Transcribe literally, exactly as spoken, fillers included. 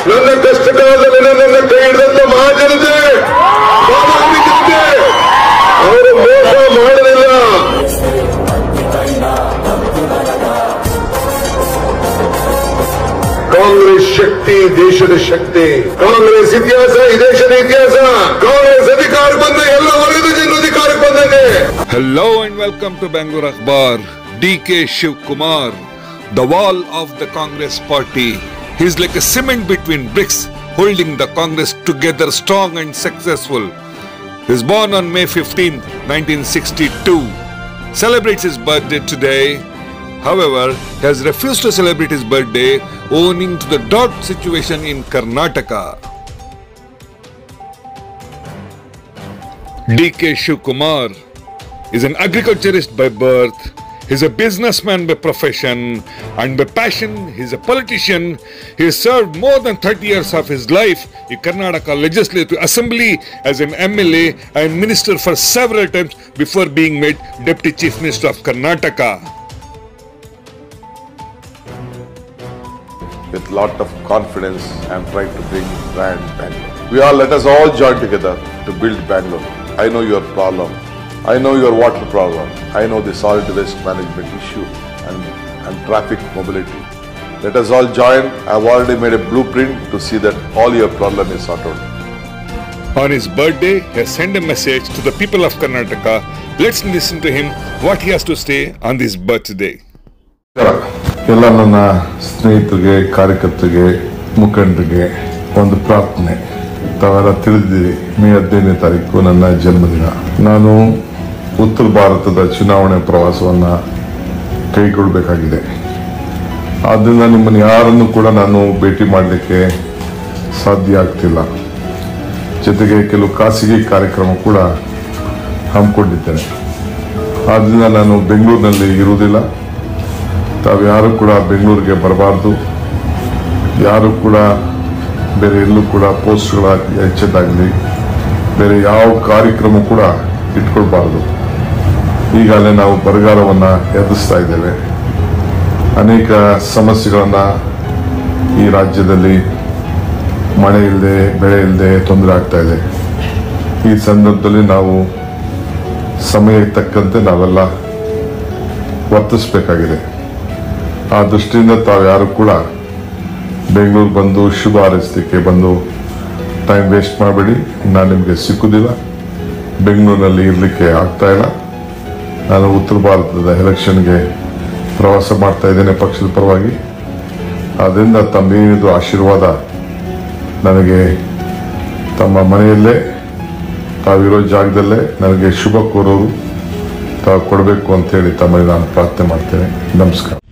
ನನ್ನ ಕಷ್ಟ ಕಾಲದಲ್ಲಿ ನನ್ನನ್ನು ಕೈ ಹಿಡಿದಂತ ಮಹಾಜನತೆ ಅವರು ಮೋಸ ಮಾಡಲಿಲ್ಲ. ಕಾಂಗ್ರೆಸ್ ಶಕ್ತಿ ದೇಶದ ಶಕ್ತಿ. ಕಾಂಗ್ರೆಸ್ ಇತಿಹಾಸ ಈ ದೇಶದ ಇತಿಹಾಸ. ಕಾಂಗ್ರೆಸ್ ಅಧಿಕಾರ ಬಂದ ಎಲ್ಲ ವರ್ಗದ ಜನರು ಅಧಿಕಾರಕ್ಕೆ ಬಂದಂಗೆ. Hello and welcome to Bangalore Akhbar. D K Shivkumar, the wall of the Congress party. He is like a cement between bricks, holding the Congress together strong and successful. He was born on May fifteenth, nineteen sixty-two. Celebrates his birthday today. However, he has refused to celebrate his birthday owing to the drought situation in Karnataka. D K Shivkumar is an agriculturist by birth. He is a businessman by profession, and by passion he is a politician. He has served more than thirty years of his life in Karnataka Legislative Assembly as an M L A and minister for several times before being made Deputy Chief Minister of Karnataka. With lot of confidence, I am trying to bring brand Bangalore. We all let us all join together to build Bangalore. I know your problem. I know your water problem. I know the solid waste management issue and, and traffic mobility. Let us all join. I have already made a blueprint to see that all your problem is sorted. On his birthday, he has sent a message to the people of Karnataka. Let's listen to him what he has to say on this birthday. ಎಲ್ಲ ನನ್ನ ಸ್ನೇಹಿತರಿಗೆ, ಕಾರ್ಯಕರ್ತರಿಗೆ, ಮುಖಂಡರಿಗೆ ಒಂದು ಪ್ರಾರ್ಥನೆ. ತಾವೆಲ್ಲ ತಿಳಿದಿರಿ, ಮೇ ಹದಿನೈದನೇ ತಾರೀಕು ನನ್ನ ಜನ್ಮದಿನ. ನಾನು ಉತ್ತರ ಭಾರತದ ಚುನಾವಣೆ ಪ್ರವಾಸವನ್ನು ಕೈಗೊಳ್ಳಬೇಕಾಗಿದೆ. ಆದ್ದರಿಂದ ನಿಮ್ಮನ್ನು ಯಾರನ್ನು ಕೂಡ ನಾನು ಭೇಟಿ ಮಾಡಲಿಕ್ಕೆ ಸಾಧ್ಯ ಆಗ್ತಿಲ್ಲ. ಜೊತೆಗೆ ಕೆಲವು ಖಾಸಗಿ ಕಾರ್ಯಕ್ರಮ ಕೂಡ ಹಮ್ಮಿಕೊಂಡಿದ್ದೇನೆ. ಆದ್ದರಿಂದ ನಾನು ಬೆಂಗಳೂರಿನಲ್ಲಿ ಇರುವುದಿಲ್ಲ. ತಾವು ಯಾರು ಕೂಡ ಬೆಂಗಳೂರಿಗೆ ಬರಬಾರ್ದು. ಯಾರು ಕೂಡ ಬೇರೆ ಎಲ್ಲೂ ಕೂಡ ಪೋಸ್ಟ್ಗಳ ಹೆಚ್ಚದಾಗಲಿ ಬೇರೆ ಯಾವ ಕಾರ್ಯಕ್ರಮ ಕೂಡ ಇಟ್ಕೊಳ್ಬಾರ್ದು. ಈಗಾಗಲೇ ನಾವು ಬರಗಾಲವನ್ನು ಎದುರಿಸ್ತಾ ಇದ್ದೇವೆ. ಅನೇಕ ಸಮಸ್ಯೆಗಳನ್ನು ಈ ರಾಜ್ಯದಲ್ಲಿ ಮಳೆ ಇಲ್ಲದೆ, ಬೆಳೆ ಇಲ್ಲದೆ ತೊಂದರೆ ಆಗ್ತಾ ಇದೆ. ಈ ಸಂದರ್ಭದಲ್ಲಿ ನಾವು ಸಮಯಕ್ಕೆ ತಕ್ಕಂತೆ ನಾವೆಲ್ಲ ವರ್ತಿಸಬೇಕಾಗಿದೆ. ಆ ದೃಷ್ಟಿಯಿಂದ ತಾವು ಯಾರು ಕೂಡ ಬೆಂಗಳೂರು ಬಂದು ಶುಭ ಹಾರೈಸಲಿಕ್ಕೆ ಬಂದು ಟೈಮ್ ವೇಸ್ಟ್ ಮಾಡಬೇಡಿ. ನಾನು ನಿಮಗೆ ಸಿಕ್ಕುವುದಿಲ್ಲ. ಬೆಂಗಳೂರಿನಲ್ಲಿ ಇರಲಿಕ್ಕೆ ಆಗ್ತಾ ಇಲ್ಲ. ನಾನು ಉತ್ತರ ಭಾರತದ ಎಲೆಕ್ಷನ್ಗೆ ಪ್ರವಾಸ ಮಾಡ್ತಾ ಇದ್ದೇನೆ ಪಕ್ಷದ ಪರವಾಗಿ. ಆದ್ದರಿಂದ ತಮ್ಮೇನಿದು ಆಶೀರ್ವಾದ ನನಗೆ ತಮ್ಮ ಮನೆಯಲ್ಲೇ, ತಾವಿರೋ ಜಾಗದಲ್ಲೇ ನನಗೆ ಶುಭ ಕೋರೋರು ತಾವು ಕೊಡಬೇಕು ಅಂತೇಳಿ ತಮ್ಮಲ್ಲಿ ನಾನು ಪ್ರಾರ್ಥನೆ ಮಾಡ್ತೇನೆ. ನಮಸ್ಕಾರ.